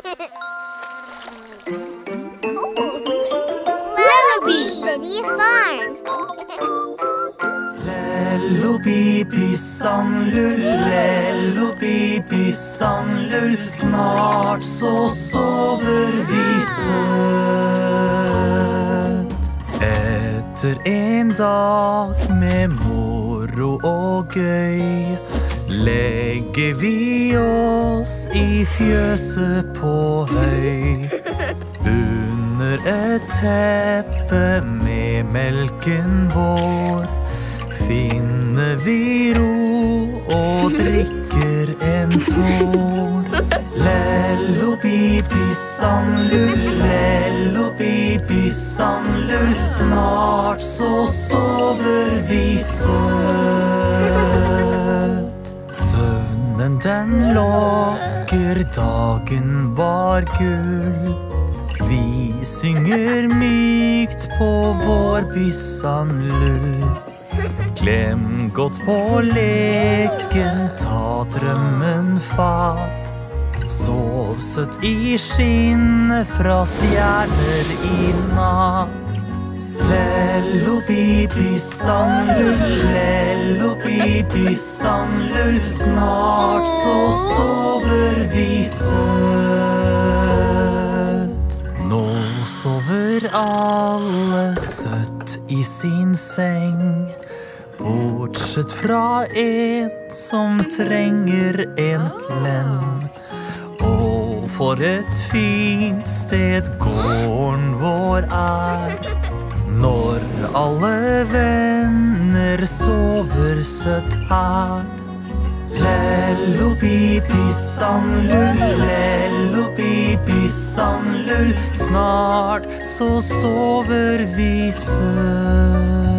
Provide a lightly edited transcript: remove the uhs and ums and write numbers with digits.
Lullaby City Farm. Lello-bibi-sandlull, lello-bibi-sandlull, snart så sover vi søt. Etter en dag med moro og gøy, legger vi oss i fjøset på høy. Under et teppe med melken vår, finner vi ro og drikker en tår. Lello-bibi-sandlull, lello-bibi-sandlull, snart så sover vi søt. Søvnen den lokker, dagen var gull. Vi synger mykt på vår bisandlull. Glem godt på leken, ta drømmen fatt. Sov søtt i skinnet fra stjerner i natt. Lello-bibi-sandlull, lello-bibi-sandlull, snart så sover vi søt. Nå sover alle søtt i sin seng, bortsett fra en som trenger en klem. Og for et fint sted gården vår er, når alle venner sover søtt her. Lello-bibi-sandlull, lello-bibi-sandlull, snart så sover vi søtt.